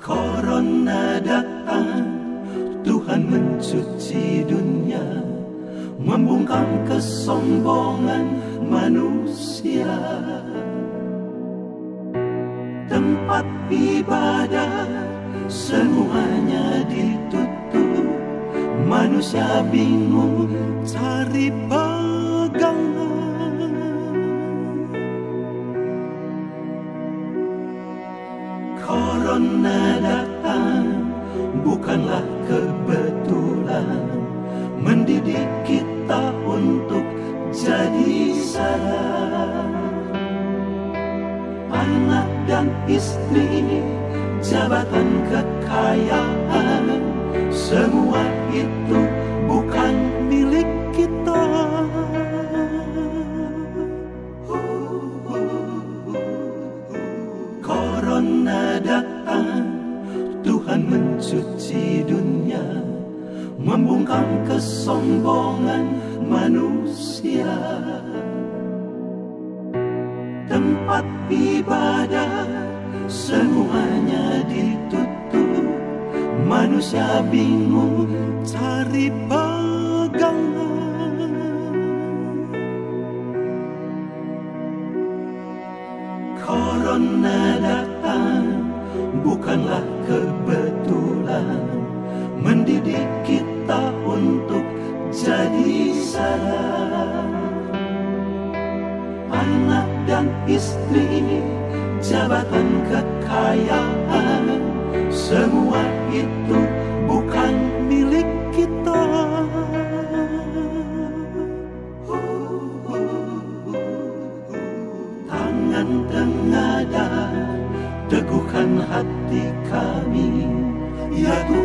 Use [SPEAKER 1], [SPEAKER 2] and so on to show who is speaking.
[SPEAKER 1] Corona datang, Tuhan mencuci dunia, membungkam kesombongan manusia. Tempat ibadah semuanya ditutup, manusia bingung cari pegangan. Corona datang bukanlah kebetulan, mendidik kita untuk jadi sadar. Anak dan istri, jabatan, kekayaan, semua itu bukan milik kita. Corona datang, Tuhan mencuci dunia, membungkam kesombongan manusia. Tempat ibadah semuanya ditutup, manusia bingung cari pegangan. Corona datang bukanlah kebetulan, mendidik kita untuk jadi sadar. Anak dan istri, jabatan, kekayaan, semua itu bukan milik kita. Tangan tengadah teguhkan hati kami, ya Tuhan.